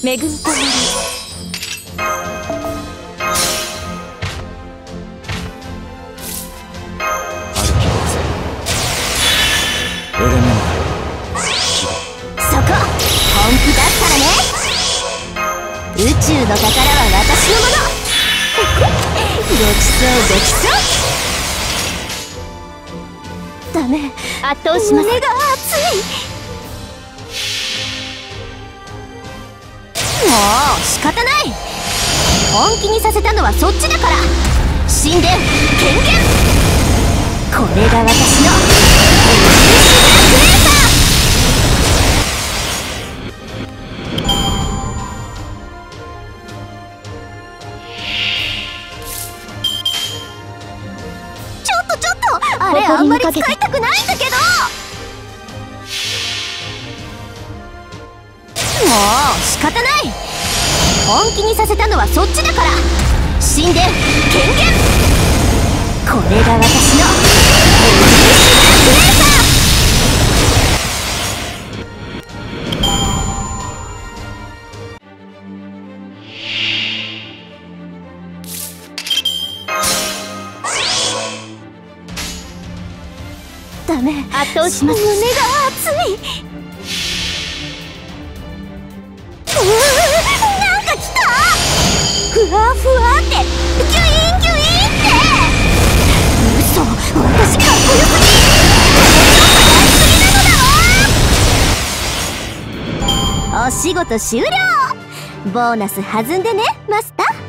恵みとなり。 エレメンそこ本気出すからね。宇宙の宝は私のもの。ごちそうごちそう。ダメ、圧倒します。胸が熱い。もう仕方ない。本気にさせたのはそっちだから。神殿権限、これが私のあれあんまり使いたくないんだけど。もう仕方ない。本気にさせたのはそっちだから。神殿権限、これが私のダメ、圧倒します。胸が熱い。なんか来た。ふわふわって、ギュインギュインって。嘘、私かっこよすぎ。やりすぎなのだろ。お仕事終了。ボーナス弾んでね、マスター。